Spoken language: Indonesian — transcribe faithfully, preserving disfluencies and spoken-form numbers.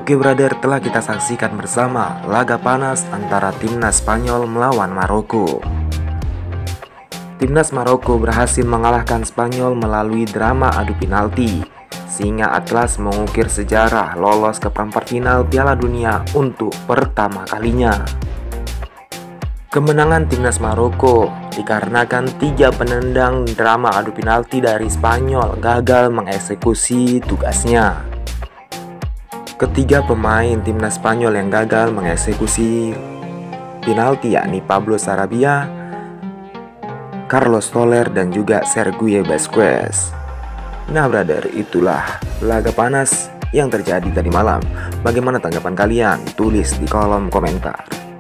Oke brother, telah kita saksikan bersama laga panas antara timnas Spanyol melawan Maroko. Timnas Maroko berhasil mengalahkan Spanyol melalui drama adu penalti, sehingga Atlas mengukir sejarah lolos ke perempat final Piala Dunia untuk pertama kalinya. Kemenangan timnas Maroko dikarenakan tiga penendang drama adu penalti dari Spanyol gagal mengeksekusi tugasnya. Ketiga pemain timnas Spanyol yang gagal mengeksekusi penalti yakni Pablo Sarabia, Carlos Soler, dan juga Sergio Busquets. Nah brother, itulah laga panas yang terjadi tadi malam. Bagaimana tanggapan kalian? Tulis di kolom komentar.